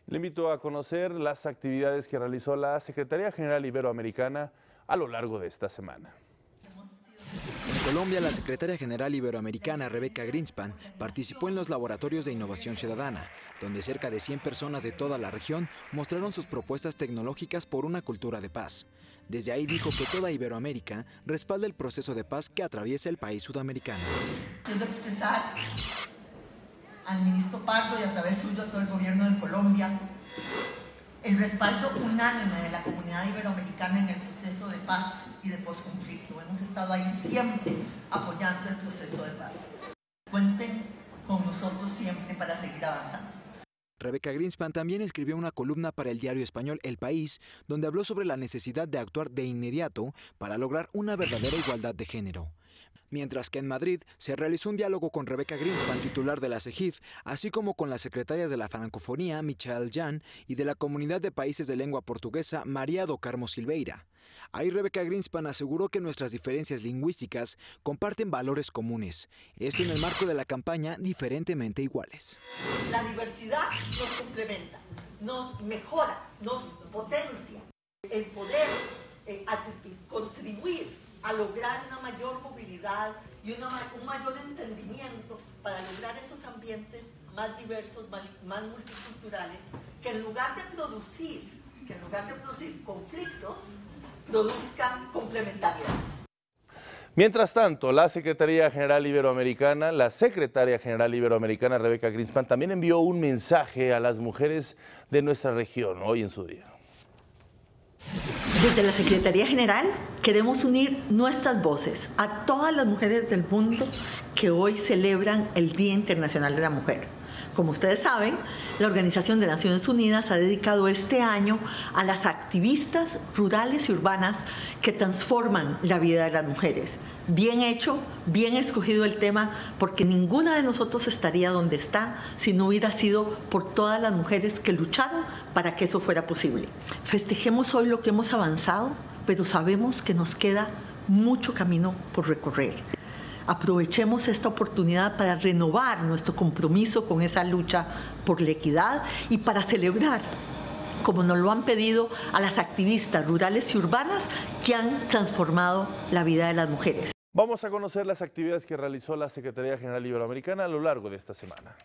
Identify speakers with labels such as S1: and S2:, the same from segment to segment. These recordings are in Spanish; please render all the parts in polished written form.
S1: Le invito a conocer las actividades que realizó la Secretaría General Iberoamericana a lo largo de esta semana.
S2: En Colombia, la secretaria general iberoamericana Rebeca Greenspan participó en los laboratorios de innovación ciudadana, donde cerca de 100 personas de toda la región mostraron sus propuestas tecnológicas por una cultura de paz. Desde ahí dijo que toda Iberoamérica respalda el proceso de paz que atraviesa el país sudamericano.
S3: Quiero expresar al ministro Pardo y a través suyo a todo el gobierno de Colombia el respaldo unánime de la comunidad iberoamericana en el proceso de paz y de posconflicto. Hemos estado ahí siempre apoyando el proceso de paz. Cuenten con nosotros siempre para seguir avanzando.
S2: Rebeca Greenspan también escribió una columna para el diario español El País, donde habló sobre la necesidad de actuar de inmediato para lograr una verdadera igualdad de género. Mientras que en Madrid se realizó un diálogo con Rebeca Greenspan, titular de la CEGIF, así como con las secretarias de la francofonía, Michael Jan, y de la Comunidad de Países de Lengua Portuguesa, María do Carmo Silveira. Ahí Rebeca Greenspan aseguró que nuestras diferencias lingüísticas comparten valores comunes. Esto en el marco de la campaña Diferentemente Iguales.
S3: La diversidad nos complementa, nos mejora, nos potencia. El poder contribuir a lograr una mayor movilidad y un mayor entendimiento para lograr esos ambientes más diversos, más multiculturales, que en lugar de producir conflictos, produzcan complementariedad.
S1: Mientras tanto, la Secretaría General Iberoamericana, la Secretaria General Iberoamericana Rebeca Greenspan también envió un mensaje a las mujeres de nuestra región hoy en su día.
S3: Desde la Secretaría General queremos unir nuestras voces a todas las mujeres del mundo que hoy celebran el Día Internacional de la Mujer. Como ustedes saben, la Organización de Naciones Unidas ha dedicado este año a las activistas rurales y urbanas que transforman la vida de las mujeres. Bien hecho, bien escogido el tema, porque ninguna de nosotros estaría donde está si no hubiera sido por todas las mujeres que lucharon para que eso fuera posible. Festejemos hoy lo que hemos avanzado, pero sabemos que nos queda mucho camino por recorrer. Aprovechemos esta oportunidad para renovar nuestro compromiso con esa lucha por la equidad y para celebrar, como nos lo han pedido, a las activistas rurales y urbanas que han transformado la vida de las mujeres.
S1: Vamos a conocer las actividades que realizó la Secretaría General Iberoamericana a lo largo de esta semana.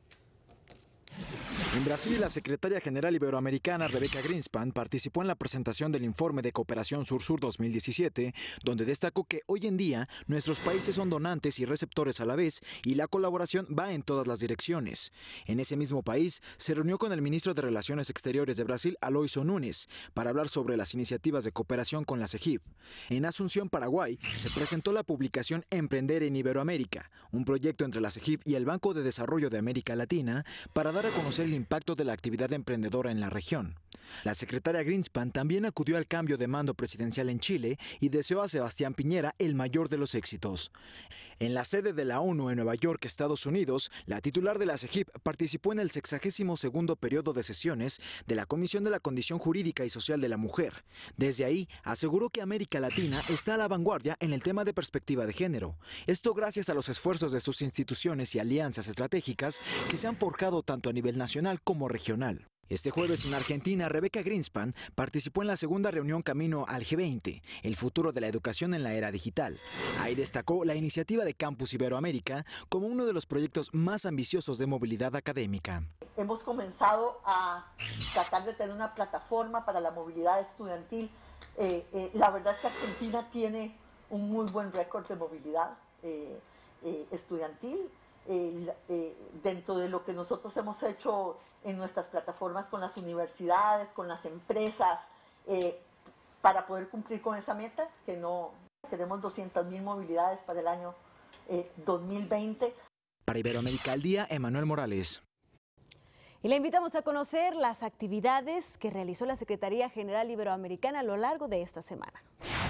S2: En Brasil, la secretaria general iberoamericana Rebeca Greenspan participó en la presentación del informe de Cooperación Sur-Sur 2017, donde destacó que hoy en día nuestros países son donantes y receptores a la vez y la colaboración va en todas las direcciones. En ese mismo país se reunió con el ministro de Relaciones Exteriores de Brasil, Aloysio Nunes, para hablar sobre las iniciativas de cooperación con la CEGIF. En Asunción, Paraguay, se presentó la publicación Emprender en Iberoamérica, un proyecto entre la CEGIF y el Banco de Desarrollo de América Latina para dar a conocer el impacto de la actividad emprendedora en la región. La secretaria Greenspan también acudió al cambio de mando presidencial en Chile y deseó a Sebastián Piñera el mayor de los éxitos. En la sede de la ONU en Nueva York, Estados Unidos, la titular de la CEGIF participó en el 62º periodo de sesiones de la Comisión de la Condición Jurídica y Social de la Mujer. Desde ahí, aseguró que América Latina está a la vanguardia en el tema de perspectiva de género. Esto gracias a los esfuerzos de sus instituciones y alianzas estratégicas que se han forjado tanto a nivel nacional como regional. Este jueves en Argentina, Rebeca Greenspan participó en la segunda reunión camino al G20, el futuro de la educación en la era digital. Ahí destacó la iniciativa de Campus Iberoamérica como uno de los proyectos más ambiciosos de movilidad académica.
S3: Hemos comenzado a tratar de tener una plataforma para la movilidad estudiantil. La verdad es que Argentina tiene un muy buen récord de movilidad estudiantil. Dentro de lo que nosotros hemos hecho en nuestras plataformas con las universidades, con las empresas, para poder cumplir con esa meta, que no queremos 200.000 movilidades para el año 2020.
S2: Para Iberoamérica al Día, Emanuel Morales.
S4: Y le invitamos a conocer las actividades que realizó la Secretaría General Iberoamericana a lo largo de esta semana.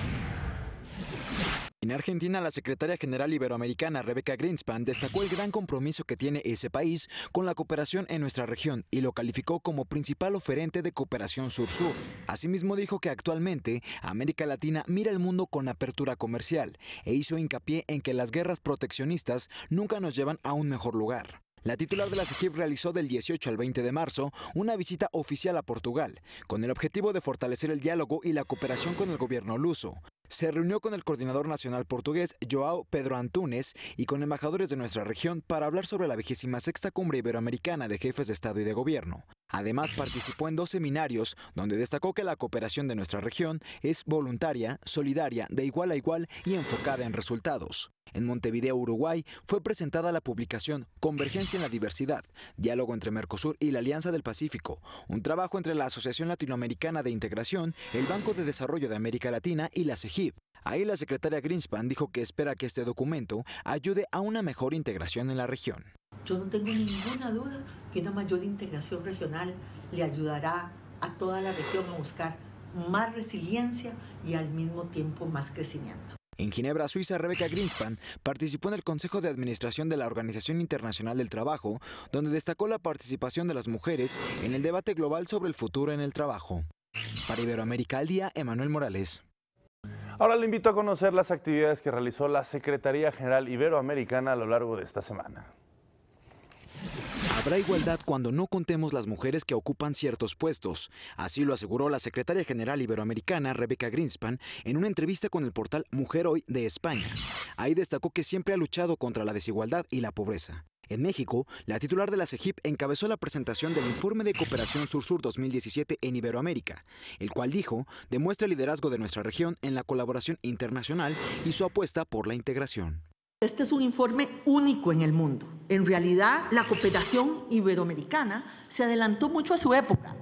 S2: En Argentina, la secretaria general iberoamericana Rebeca Greenspan destacó el gran compromiso que tiene ese país con la cooperación en nuestra región y lo calificó como principal oferente de cooperación sur-sur. Asimismo dijo que actualmente América Latina mira el mundo con apertura comercial e hizo hincapié en que las guerras proteccionistas nunca nos llevan a un mejor lugar. La titular de la CEGIP realizó del 18 al 20 de marzo una visita oficial a Portugal, con el objetivo de fortalecer el diálogo y la cooperación con el gobierno luso. Se reunió con el coordinador nacional portugués, João Pedro Antunes, y con embajadores de nuestra región para hablar sobre la 26ª Cumbre Iberoamericana de Jefes de Estado y de Gobierno. Además, participó en 2 seminarios donde destacó que la cooperación de nuestra región es voluntaria, solidaria, de igual a igual y enfocada en resultados. En Montevideo, Uruguay, fue presentada la publicación Convergencia en la Diversidad, Diálogo entre Mercosur y la Alianza del Pacífico, un trabajo entre la Asociación Latinoamericana de Integración, el Banco de Desarrollo de América Latina y la CEGIP. Ahí la secretaria Greenspan dijo que espera que este documento ayude a una mejor integración en la región.
S3: Yo no tengo ninguna duda que una mayor integración regional le ayudará a toda la región a buscar más resiliencia y al mismo tiempo más crecimiento.
S2: En Ginebra, Suiza, Rebecca Greenspan participó en el Consejo de Administración de la Organización Internacional del Trabajo, donde destacó la participación de las mujeres en el debate global sobre el futuro en el trabajo. Para Iberoamérica al Día, Emanuel Morales.
S1: Ahora le invito a conocer las actividades que realizó la Secretaría General Iberoamericana a lo largo de esta semana.
S2: Habrá igualdad cuando no contemos las mujeres que ocupan ciertos puestos. Así lo aseguró la secretaria general iberoamericana, Rebecca Greenspan, en una entrevista con el portal Mujer Hoy de España. Ahí destacó que siempre ha luchado contra la desigualdad y la pobreza. En México, la titular de la CEGIP encabezó la presentación del Informe de Cooperación Sur-Sur 2017 en Iberoamérica, el cual dijo demuestra el liderazgo de nuestra región en la colaboración internacional y su apuesta por la integración.
S3: Este es un informe único en el mundo. En realidad, la cooperación iberoamericana se adelantó mucho a su época.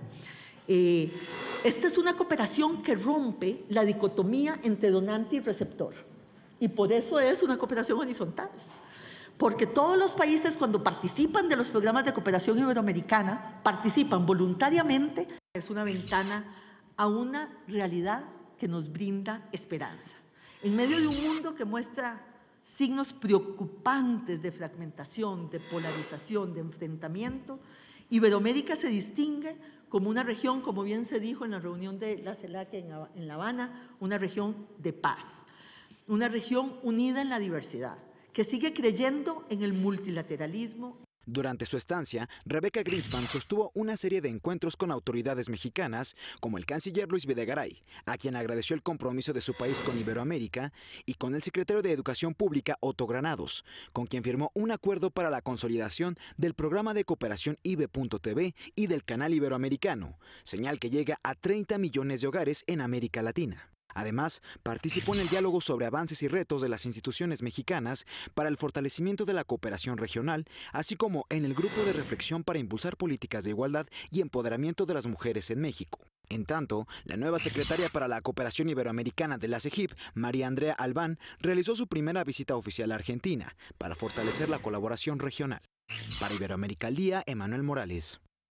S3: Esta es una cooperación que rompe la dicotomía entre donante y receptor. Y por eso es una cooperación horizontal. Porque todos los países, cuando participan de los programas de cooperación iberoamericana, participan voluntariamente. Es una ventana a una realidad que nos brinda esperanza. En medio de un mundo que muestra signos preocupantes de fragmentación, de polarización, de enfrentamiento, Iberoamérica se distingue como una región, como bien se dijo en la reunión de la CELAC en La Habana, una región de paz, una región unida en la diversidad, que sigue creyendo en el multilateralismo.
S2: Durante su estancia, Rebecca Greenspan sostuvo una serie de encuentros con autoridades mexicanas, como el canciller Luis Videgaray, a quien agradeció el compromiso de su país con Iberoamérica, y con el secretario de Educación Pública, Otto Granados, con quien firmó un acuerdo para la consolidación del programa de cooperación IBE.TV y del canal iberoamericano, señal que llega a 30 millones de hogares en América Latina. Además, participó en el diálogo sobre avances y retos de las instituciones mexicanas para el fortalecimiento de la cooperación regional, así como en el grupo de reflexión para impulsar políticas de igualdad y empoderamiento de las mujeres en México. En tanto, la nueva secretaria para la Cooperación Iberoamericana de la CEGIP, María Andrea Albán, realizó su primera visita oficial a Argentina para fortalecer la colaboración regional. Para Iberoamérica al Día, Emanuel Morales.